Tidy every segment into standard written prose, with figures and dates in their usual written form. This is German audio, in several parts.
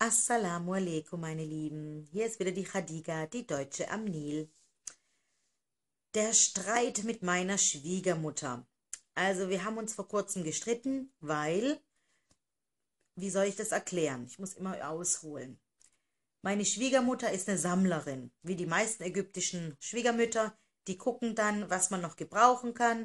Assalamu alaikum, meine Lieben. Hier ist wieder die Khadija, die Deutsche am Nil. Der Streit mit meiner Schwiegermutter. Also, wir haben uns vor kurzem gestritten, weil, wie soll ich das erklären? Ich muss immer ausholen. Meine Schwiegermutter ist eine Sammlerin, wie die meisten ägyptischen Schwiegermütter. Die gucken dann, was man noch gebrauchen kann,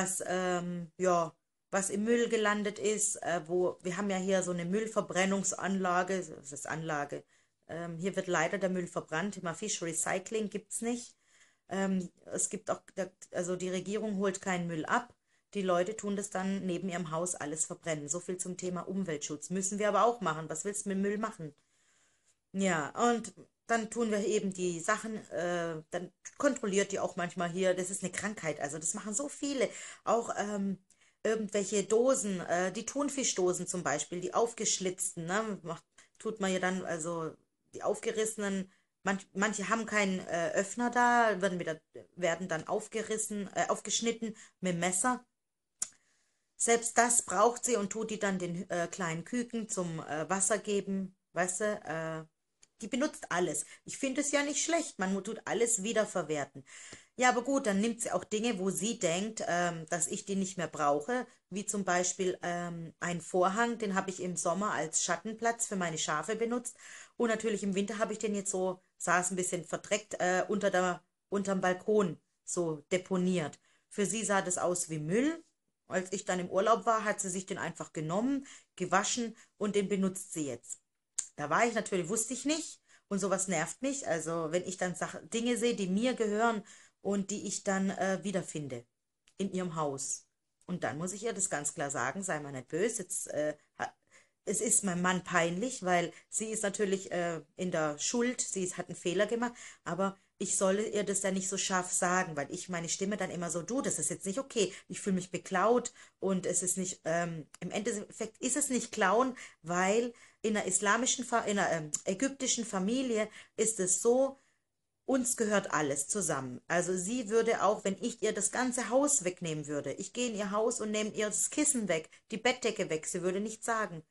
ja, was im Müll gelandet ist. Wir haben ja hier so eine Müllverbrennungsanlage. Was ist Anlage? Hier wird leider der Müll verbrannt. Immer Fish Recycling gibt's nicht. Es gibt auch, also die Regierung holt keinen Müll ab. Die Leute tun das dann neben ihrem Haus alles verbrennen. So viel zum Thema Umweltschutz. Müssen wir aber auch machen. Was willst du mit Müll machen? Ja, und dann tun wir eben die Sachen, dann kontrolliert die auch manchmal hier, das ist eine Krankheit, also das machen so viele, auch irgendwelche Dosen, die Thunfischdosen zum Beispiel, die aufgeschlitzten, ne, tut man ja dann, also die aufgerissenen, manche haben keinen Öffner da, werden dann aufgeschnitten mit dem Messer. Selbst das braucht sie und tut die dann den kleinen Küken zum Wasser geben, weißt du, die benutzt alles. Ich finde es ja nicht schlecht, man tut alles wiederverwerten. Ja, aber gut, dann nimmt sie auch Dinge, wo sie denkt, dass ich die nicht mehr brauche, wie zum Beispiel einen Vorhang, den habe ich im Sommer als Schattenplatz für meine Schafe benutzt und natürlich im Winter habe ich den jetzt so, saß ein bisschen verdreckt, unterm Balkon so deponiert. Für sie sah das aus wie Müll. Als ich dann im Urlaub war, hat sie sich den einfach genommen, gewaschen und den benutzt sie jetzt. Da war ich natürlich, wusste ich nicht und sowas nervt mich. Also wenn ich dann Dinge sehe, die mir gehören und die ich dann wiederfinde in ihrem Haus. Und dann muss ich ihr das ganz klar sagen, sei mal nicht böse. Es ist meinem Mann peinlich, weil sie ist natürlich in der Schuld, hat einen Fehler gemacht, aber ich solle ihr das ja nicht so scharf sagen, weil ich meine Stimme dann immer so, du, das ist jetzt nicht okay, ich fühle mich beklaut und es ist nicht, im Endeffekt ist es nicht klauen, weil in einer ägyptischen Familie ist es so, uns gehört alles zusammen. Also sie würde auch, wenn ich ihr das ganze Haus wegnehmen würde, ich gehe in ihr Haus und nehme ihr das Kissen weg, die Bettdecke weg, sie würde nichts sagen.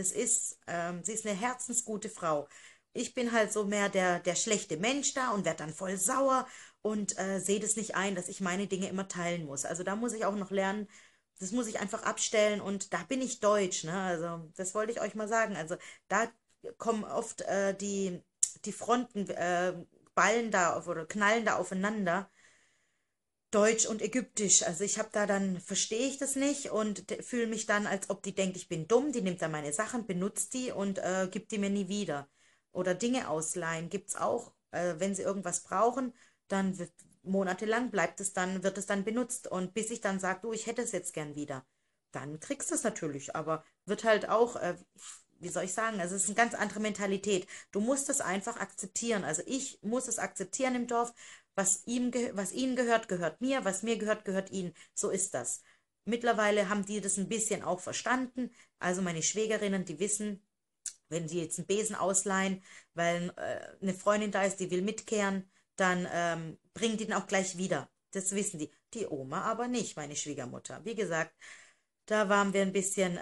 Sie ist eine herzensgute Frau. Ich bin halt so mehr der schlechte Mensch da und werde dann voll sauer und sehe das nicht ein, dass ich meine Dinge immer teilen muss. Also da muss ich auch noch lernen, das muss ich einfach abstellen und da bin ich deutsch, ne? Also das wollte ich euch mal sagen. Also da kommen oft die Fronten ballen da oder knallen da aufeinander. Deutsch und Ägyptisch. Also ich habe da dann, verstehe ich das nicht und fühle mich dann, als ob die denkt, ich bin dumm. Die nimmt dann meine Sachen, benutzt die und gibt die mir nie wieder. Oder Dinge ausleihen gibt's auch. Wenn sie irgendwas brauchen, dann monatelang wird es dann benutzt. Und bis ich dann sage, du, ich hätte es jetzt gern wieder, dann kriegst du es natürlich. Aber wird halt auch, wie soll ich sagen, also es ist eine ganz andere Mentalität. Du musst es einfach akzeptieren. Also ich muss es akzeptieren im Dorf. Was ihnen gehört, gehört mir. Was mir gehört, gehört ihnen. So ist das. Mittlerweile haben die das ein bisschen auch verstanden. Also meine Schwägerinnen, die wissen, wenn sie jetzt einen Besen ausleihen, weil eine Freundin da ist, die will mitkehren, dann bringen die den auch gleich wieder. Das wissen die. Die Oma aber nicht, meine Schwiegermutter. Wie gesagt, da waren wir ein bisschen,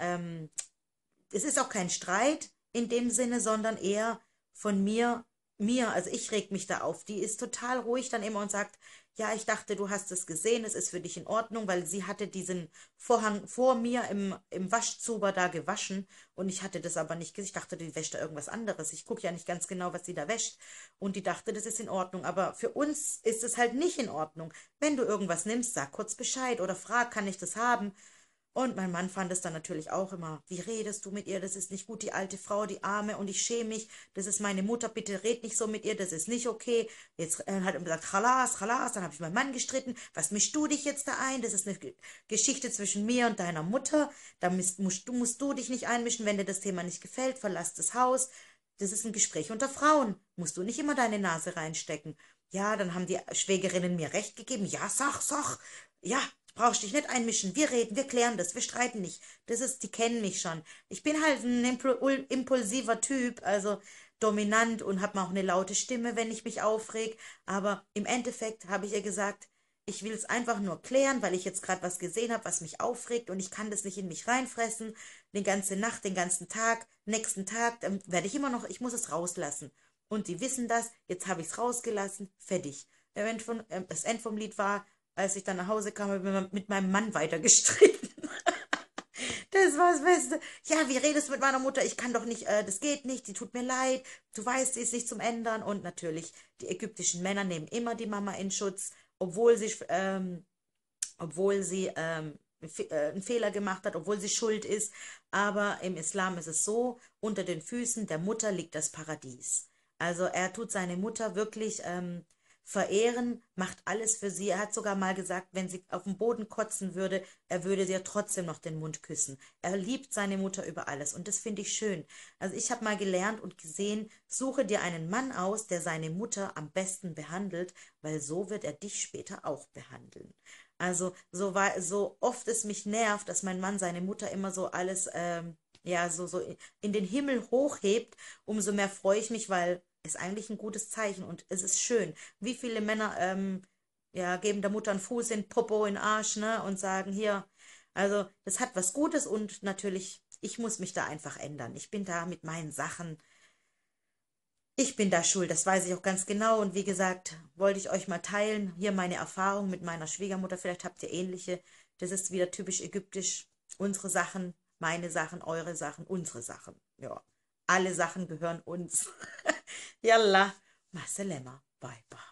es ist auch kein Streit in dem Sinne, sondern eher von mir, also ich reg mich da auf. Die ist total ruhig dann immer und sagt, ja, ich dachte, du hast es gesehen, es ist für dich in Ordnung, weil sie hatte diesen Vorhang vor mir im Waschzuber da gewaschen und ich hatte das aber nicht gesehen. Ich dachte, die wäscht da irgendwas anderes. Ich gucke ja nicht ganz genau, was sie da wäscht. Und die dachte, das ist in Ordnung. Aber für uns ist es halt nicht in Ordnung. Wenn du irgendwas nimmst, sag kurz Bescheid oder frag, kann ich das haben? Und mein Mann fand es dann natürlich auch immer, wie redest du mit ihr? Das ist nicht gut, die alte Frau, die Arme, und ich schäme mich. Das ist meine Mutter, bitte red nicht so mit ihr, das ist nicht okay. Jetzt hat er gesagt, Chalas, Chalas, dann habe ich meinen Mann gestritten. Was mischst du dich jetzt da ein? Das ist eine Geschichte zwischen mir und deiner Mutter. Da musst du dich nicht einmischen, wenn dir das Thema nicht gefällt, verlass das Haus. Das ist ein Gespräch unter Frauen. Musst du nicht immer deine Nase reinstecken. Ja, dann haben die Schwägerinnen mir recht gegeben. Ja, sag. Ja, brauchst dich nicht einmischen. Wir reden, wir klären das, wir streiten nicht. Die kennen mich schon. Ich bin halt ein impulsiver Typ, also dominant und habe auch eine laute Stimme, wenn ich mich aufreg. Aber im Endeffekt habe ich ihr gesagt, Ich will es einfach nur klären, weil ich jetzt gerade was gesehen habe, was mich aufregt und ich kann das nicht in mich reinfressen. Die ganze Nacht, den ganzen Tag, nächsten Tag, dann werde ich immer noch, ich muss es rauslassen. Und die wissen das, jetzt habe ich es rausgelassen, fertig. Das End vom Lied war, als ich dann nach Hause kam, habe ich mit meinem Mann weiter gestritten. Das war das Beste. Ja, wie redest du mit meiner Mutter? Ich kann doch nicht, das geht nicht, die tut mir leid. Du weißt, sie ist nicht zum Ändern. Und natürlich, die ägyptischen Männer nehmen immer die Mama in Schutz, obwohl sie einen Fehler gemacht hat, obwohl sie schuld ist. Aber im Islam ist es so, unter den Füßen der Mutter liegt das Paradies. Also er tut seine Mutter wirklich verehren, macht alles für sie. Er hat sogar mal gesagt, wenn sie auf den Boden kotzen würde, er würde sie ja trotzdem noch den Mund küssen. Er liebt seine Mutter über alles und das finde ich schön. Also ich habe mal gelernt und gesehen, suche dir einen Mann aus, der seine Mutter am besten behandelt, weil so wird er dich später auch behandeln. Also so oft es mich nervt, dass mein Mann seine Mutter immer so alles ja so in den Himmel hochhebt, umso mehr freue ich mich, weil es eigentlich ein gutes Zeichen und es ist schön. Wie viele Männer ja, geben der Mutter einen Fuß in den Popo, in den Arsch, ne, und sagen hier, also das hat was Gutes und natürlich, ich muss mich da einfach ändern. Ich bin da mit meinen Sachen, ich bin da schuld, das weiß ich auch ganz genau. Und wie gesagt, wollte ich euch mal teilen, hier meine Erfahrung mit meiner Schwiegermutter. Vielleicht habt ihr ähnliche. Das ist wieder typisch ägyptisch. Unsere Sachen, meine Sachen, eure Sachen, unsere Sachen. Ja, alle Sachen gehören uns. Yalla, Maselema, bye bye.